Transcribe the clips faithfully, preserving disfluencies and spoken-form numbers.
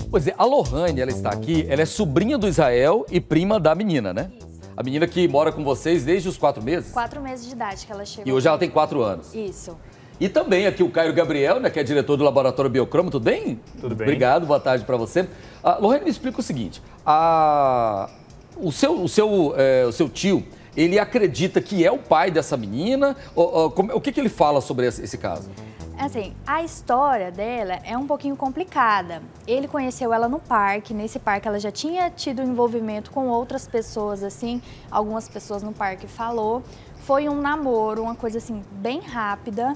Pois é, a Lohane, ela está aqui, ela é sobrinha do Israel e prima da menina, né? Isso. A menina que mora com vocês desde os quatro meses? Quatro meses de idade que ela chegou. E hoje ela tem quatro anos. Isso. E também aqui o Caio Gabriel, né, que é diretor do Laboratório Biocromo, tudo bem? Tudo bem. Obrigado, boa tarde para você. A Lohane, me explica o seguinte, a... o, seu, o, seu, é, o seu tio, ele acredita que é o pai dessa menina? Ou, ou, como, o que, que ele fala sobre esse, esse caso? Assim, a história dela é um pouquinho complicada. Ele conheceu ela no parque, nesse parque ela já tinha tido envolvimento com outras pessoas, assim, algumas pessoas no parque falou. Foi um namoro, uma coisa assim, bem rápida,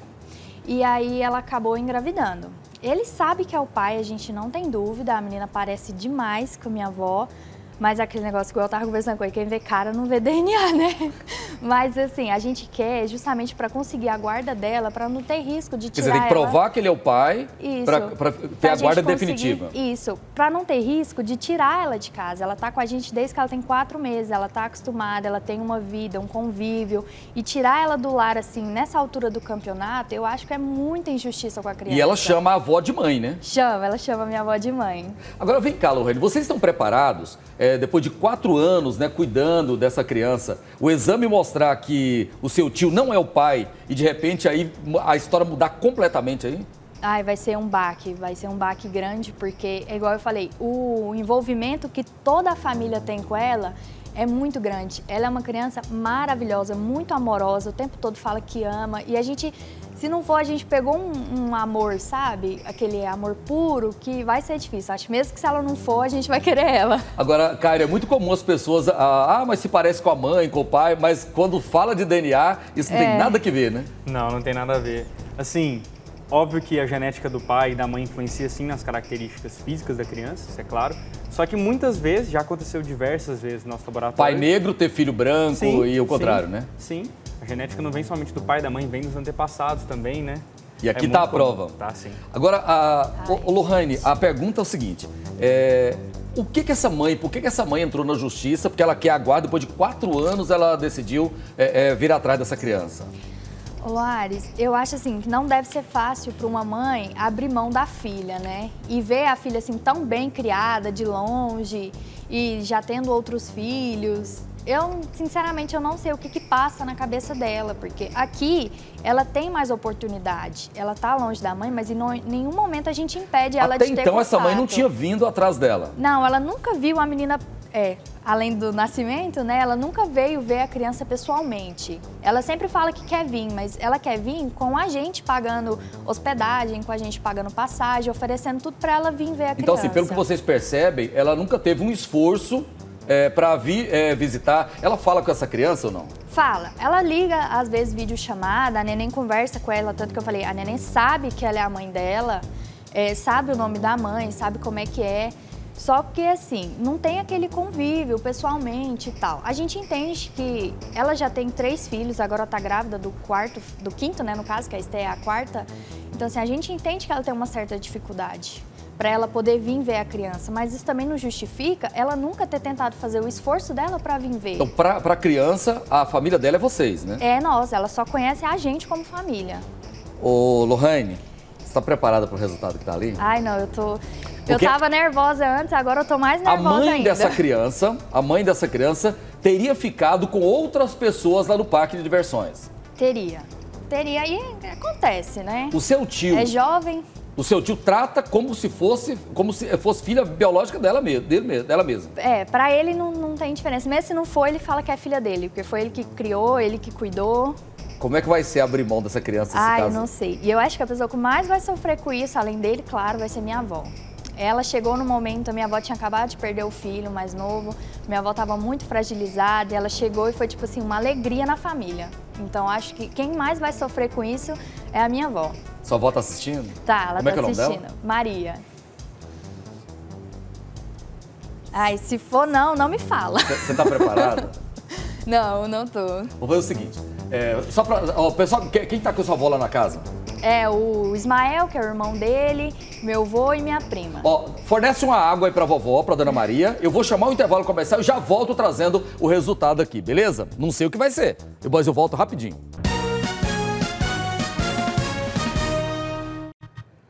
e aí ela acabou engravidando. Ele sabe que é o pai, a gente não tem dúvida, a menina parece demais com a minha avó, mas aquele negócio que eu tava conversando com ele, quem vê cara não vê D N A, né? Mas assim, a gente quer justamente para conseguir a guarda dela, para não ter risco de tirar ela... Quer dizer, tem que provar que ele é o pai para ter pra a guarda conseguir, definitiva. Isso, para não ter risco de tirar ela de casa. Ela tá com a gente desde que ela tem quatro meses, ela tá acostumada, ela tem uma vida, um convívio. E tirar ela do lar, assim, nessa altura do campeonato, eu acho que é muita injustiça com a criança. E ela chama a avó de mãe, né? Chama, ela chama a minha avó de mãe. Agora vem cá, Lohane, vocês estão preparados, é, depois de quatro anos, né, cuidando dessa criança, o exame mostrar que o seu tio não é o pai e de repente aí a história mudar completamente aí? Ai, vai ser um baque, vai ser um baque grande, porque, é igual eu falei, o envolvimento que toda a família tem com ela é muito grande. Ela é uma criança maravilhosa, muito amorosa, o tempo todo fala que ama. E a gente, se não for, a gente pegou um, um amor, sabe? Aquele amor puro, que vai ser difícil. Acho mesmo que se ela não for, a gente vai querer ela. Agora, Caio, é muito comum as pessoas, ah, ah, mas se parece com a mãe, com o pai, mas quando fala de D N A, isso não É. tem nada que ver, né? Não, não tem nada a ver. Assim, óbvio que a genética do pai e da mãe influencia sim nas características físicas da criança, isso é claro. Só que muitas vezes, já aconteceu diversas vezes no nosso laboratório. Pai negro ter filho branco Sim, e o contrário, sim, né? Sim, a genética não vem somente do pai e da mãe, vem dos antepassados também, né? E aqui É tá a muito comum. prova. Tá, sim. Agora, a, o, o Lohane, a pergunta é o seguinte, é, o que que essa mãe, por que que essa mãe entrou na justiça? Porque ela quer a guarda, depois de quatro anos ela decidiu é, é, vir atrás dessa criança. Ô, Ares, eu acho assim que não deve ser fácil para uma mãe abrir mão da filha, né? E ver a filha assim tão bem criada, de longe, e já tendo outros filhos. Eu, sinceramente, eu não sei o que que passa na cabeça dela, porque aqui ela tem mais oportunidade. Ela tá longe da mãe, mas em no- nenhum momento a gente impede ela Até de ter então essa mãe não contato. tinha vindo atrás dela. Não, ela nunca viu a menina, é, além do nascimento, né? Ela nunca veio ver a criança pessoalmente. Ela sempre fala que quer vir, mas ela quer vir com a gente pagando hospedagem, com a gente pagando passagem, oferecendo tudo pra ela vir ver a Então, criança. assim, pelo que vocês percebem, ela nunca teve um esforço é, para vir é, visitar. Ela fala com essa criança ou não? Fala. Ela liga, às vezes, videochamada, a neném conversa com ela, tanto que eu falei, a neném sabe que ela é a mãe dela, é, sabe o nome da mãe, sabe como é que é. Só que, assim, não tem aquele convívio pessoalmente e tal. A gente entende que ela já tem três filhos, agora tá grávida do quarto, do quinto, né, no caso, que a Esté é a quarta. Então, assim, a gente entende que ela tem uma certa dificuldade para ela poder vir ver a criança, mas isso também não justifica ela nunca ter tentado fazer o esforço dela para vir ver. Então, para a criança, a família dela é vocês, né? É nós, ela só conhece a gente como família. Ô, Lohane, você está preparada para o resultado que tá ali? Ai, não, eu tô... Eu Porque tava nervosa antes, agora eu tô mais A nervosa mãe ainda. dessa criança, a mãe dessa criança teria ficado com outras pessoas lá no parque de diversões. Teria. Teria, e acontece, né? O seu tio, É jovem. o seu tio trata como se fosse, como se fosse filha biológica dela mesma, dele mesmo, dela mesma. É, pra ele não, não tem diferença. Mesmo se não for, ele fala que é filha dele, porque foi ele que criou, ele que cuidou. Como é que vai ser abrir mão dessa criança nesse Ai, caso? não sei. E eu acho que a pessoa que mais vai sofrer com isso, além dele, claro, vai ser minha avó. Ela chegou no momento, a minha avó tinha acabado de perder o filho mais novo, minha avó estava muito fragilizada, e ela chegou e foi tipo assim, uma alegria na família. Então acho que quem mais vai sofrer com isso é a minha avó. Sua avó tá assistindo? Tá, ela Como é tá que é o nome assistindo. dela? Maria. Ai, se for não, não me fala. Você tá preparada? Não, não tô. Vou fazer o seguinte, é, só pra, ó, pessoal, quem, quem tá com sua avó lá na casa? É o Ismael, que é o irmão dele, meu avô e minha prima. Ó, fornece uma água aí pra vovó, pra dona Maria. Eu vou chamar o intervalo comercial e já volto trazendo o resultado aqui, beleza? Não sei o que vai ser, mas eu volto rapidinho.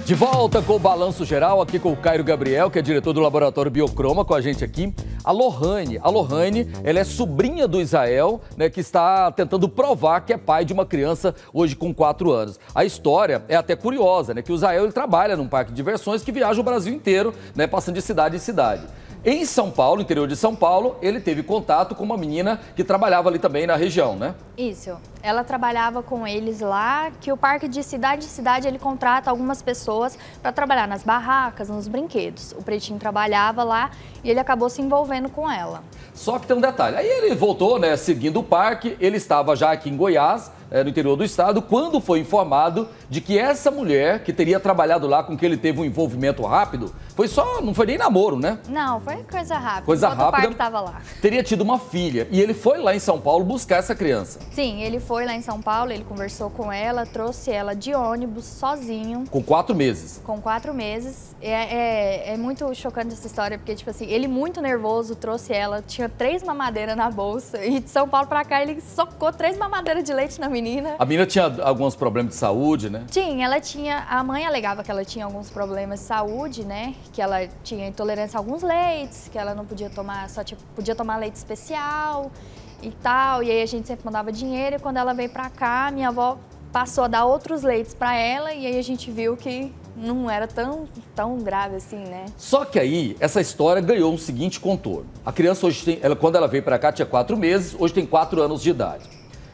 De volta com o Balanço Geral, aqui com o Cairo Gabriel, que é diretor do Laboratório Biocroma, com a gente aqui. A Lohane, a Lohane, ela é sobrinha do Israel, né, que está tentando provar que é pai de uma criança hoje com quatro anos. A história é até curiosa, né, que o Israel ele trabalha num parque de diversões que viaja o Brasil inteiro, né, passando de cidade em cidade. Em São Paulo, interior de São Paulo, ele teve contato com uma menina que trabalhava ali também na região, né? Isso. Ela trabalhava com eles lá, que o parque de cidade em cidade ele contrata algumas pessoas para trabalhar nas barracas, nos brinquedos. O Pretinho trabalhava lá e ele acabou se envolvendo com ela. Só que tem um detalhe. Aí ele voltou, né, seguindo o parque, ele estava já aqui em Goiás, é, no interior do estado, quando foi informado de que essa mulher que teria trabalhado lá, com que ele teve um envolvimento rápido, foi só, não foi nem namoro, né? Não, foi coisa rápida. Coisa rápida. O parque estava lá. Teria tido uma filha e ele foi lá em São Paulo buscar essa criança. Sim, ele foi lá em São Paulo, ele conversou com ela, trouxe ela de ônibus, sozinho. Com quatro meses. Com quatro meses. É, é, é muito chocante essa história, porque, tipo assim, ele muito nervoso, trouxe ela, tinha três mamadeiras na bolsa, e de São Paulo pra cá ele socou três mamadeiras de leite na menina. A menina tinha alguns problemas de saúde, né? Tinha, ela tinha, a mãe alegava que ela tinha alguns problemas de saúde, né? Que ela tinha intolerância a alguns leites, que ela não podia tomar, só tipo, podia tomar leite especial e tal, e aí a gente sempre mandava dinheiro, e quando ela veio pra cá, minha avó passou a dar outros leites pra ela, e aí a gente viu que não era tão, tão grave assim, né? Só que aí, essa história ganhou um seguinte contorno. A criança hoje tem, ela, quando ela veio pra cá, tinha quatro meses, hoje tem quatro anos de idade.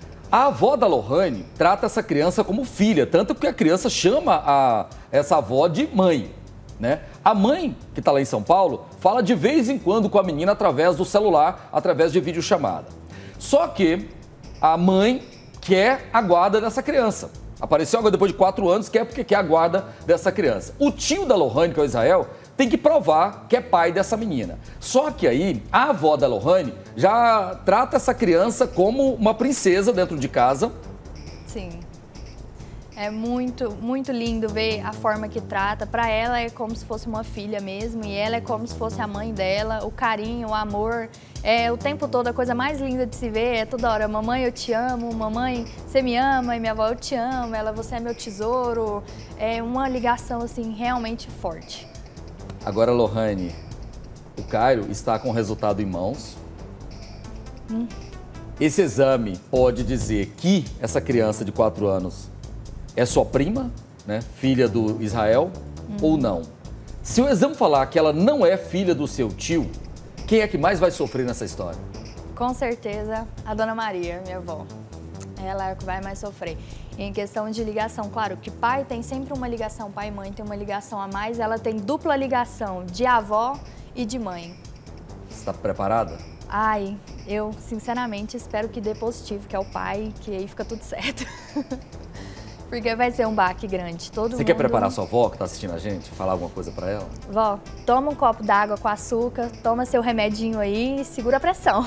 A avó da Lohane trata essa criança como filha, tanto que a criança chama a, essa avó de mãe, né? A mãe, que está lá em São Paulo, fala de vez em quando com a menina através do celular, através de videochamada. Só que a mãe quer a guarda dessa criança. Apareceu agora depois de quatro anos, quer porque quer a guarda dessa criança. O tio da Lohane, que é o Israel, tem que provar que é pai dessa menina. Só que aí, a avó da Lohane já trata essa criança como uma princesa dentro de casa. Sim. É muito, muito lindo ver a forma que trata. Para ela é como se fosse uma filha mesmo, e ela é como se fosse a mãe dela. O carinho, o amor, é o tempo todo a coisa mais linda de se ver. É toda hora, mamãe, eu te amo, mamãe, você me ama, e minha avó, eu te amo, ela, você é meu tesouro. É uma ligação, assim, realmente forte. Agora, Lohane, o Cairo está com o resultado em mãos. Hum. Esse exame pode dizer que essa criança de quatro anos é sua prima, né, filha do Israel, hum. ou não. Se o exame falar que ela não é filha do seu tio, quem é que mais vai sofrer nessa história? Com certeza, a Dona Maria, minha avó. Ela é o que vai mais sofrer. E em questão de ligação, claro que pai tem sempre uma ligação, pai e mãe tem uma ligação a mais, ela tem dupla ligação de avó e de mãe. Você está preparada? Ai, eu sinceramente espero que dê positivo, que é o pai, que aí fica tudo certo. Porque vai ser um baque grande. Todo Você mundo... quer preparar sua avó que está assistindo a gente? Falar alguma coisa para ela? Vó, toma um copo d'água com açúcar, toma seu remedinho aí e segura a pressão.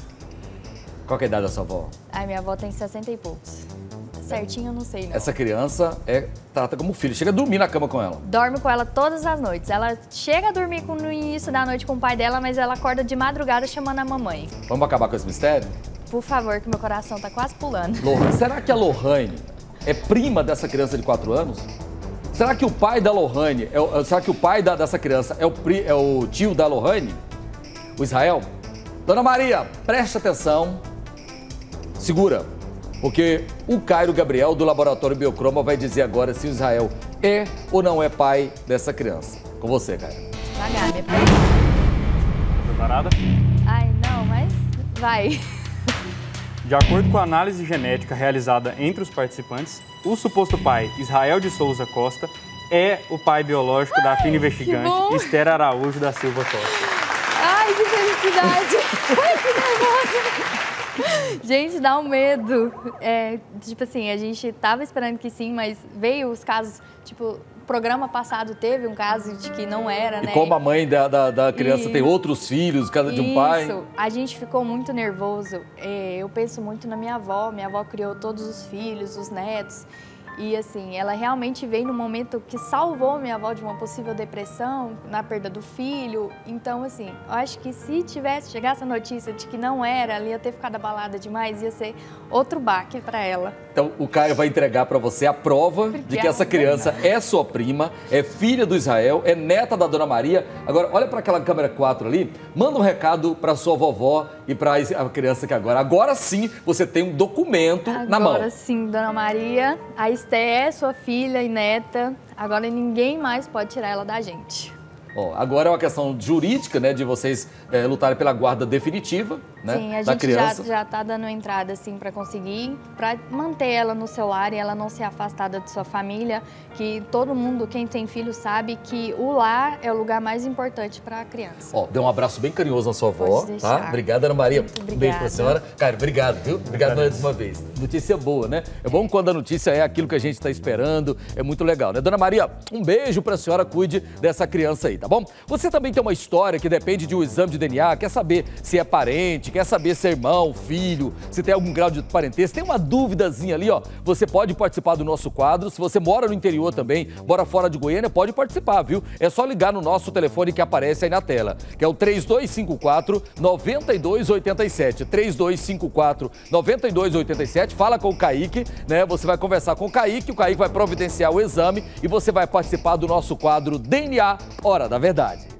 Qual que é a idade da sua avó? Ai, minha avó tem sessenta e poucos. Certinho eu não sei, não. Essa criança é trata como filho. Chega a dormir na cama com ela. Dorme com ela todas as noites. Ela chega a dormir com, no início da noite com o pai dela, mas ela acorda de madrugada chamando a mamãe. Vamos acabar com esse mistério? Por favor, que meu coração tá quase pulando. Lohane, será que a Lohane é prima dessa criança de quatro anos? Será que o pai da Lohane, é, será que o pai da, dessa criança é o, é o tio da Lohane? O Israel? Dona Maria, preste atenção. Segura, porque o Cairo Gabriel, do Laboratório Biocroma, vai dizer agora se o Israel é ou não é pai dessa criança. Com você, Cairo. Devagar, minha Preparada? Ai, não, mas vai. De acordo com a análise genética realizada entre os participantes, o suposto pai, Israel de Souza Costa, é o pai biológico Ai, da fina investigante Esther Araújo da Silva Costa. Ai, que felicidade! Ai, que nervosa! Gente, dá um medo. É, tipo assim, a gente tava esperando que sim, mas veio os casos, tipo, o programa passado teve um caso de que não era, e né? E como a mãe da, da, da criança e... tem outros filhos, cada de um pai. Isso, a gente ficou muito nervoso. É, eu penso muito na minha avó. Minha avó criou todos os filhos, os netos. E assim, ela realmente veio no momento que salvou minha avó de uma possível depressão, na perda do filho. Então, assim, eu acho que se tivesse chegado essa notícia de que não era, ela ia ter ficado abalada demais, ia ser outro baque para ela. Então, o Caio vai entregar para você a prova Obrigada. de que essa criança é sua prima, é filha do Israel, é neta da Dona Maria. Agora, olha para aquela câmera quatro ali, manda um recado para sua vovó e para a criança que agora, agora sim, você tem um documento agora na mão. Agora sim, Dona Maria, a Esté é sua filha e neta, agora ninguém mais pode tirar ela da gente. Ó, agora é uma questão jurídica, né, de vocês é, lutarem pela guarda definitiva, né, Sim, a da gente criança. já, já tá dando entrada, assim, para conseguir, para manter ela no seu lar e ela não ser afastada de sua família, que todo mundo, quem tem filho, sabe que o lar é o lugar mais importante para a criança. Ó, dê um abraço bem carinhoso na sua avó, tá? Obrigada, Ana Maria. Muito Um beijo pra senhora. Cara, obrigado, viu? Obrigado mais uma vez. Notícia boa, né? É bom quando a notícia é aquilo que a gente está esperando, é muito legal, né? Dona Maria, um beijo pra senhora, cuide dessa criança aí, tá bom? Você também tem uma história que depende de um exame de D N A, quer saber se é parente, quer saber se é irmão, filho, se tem algum grau de parentesco, tem uma duvidazinha ali, ó, você pode participar do nosso quadro. Se você mora no interior também, mora fora de Goiânia, pode participar, viu? É só ligar no nosso telefone que aparece aí na tela, que é o três dois cinco quatro, nove dois oito sete, três dois cinco quatro, nove dois oito sete, fala com o Kaique, né? Você vai conversar com o Kaique, o Kaique vai providenciar o exame e você vai participar do nosso quadro D N A Hora da Verdade.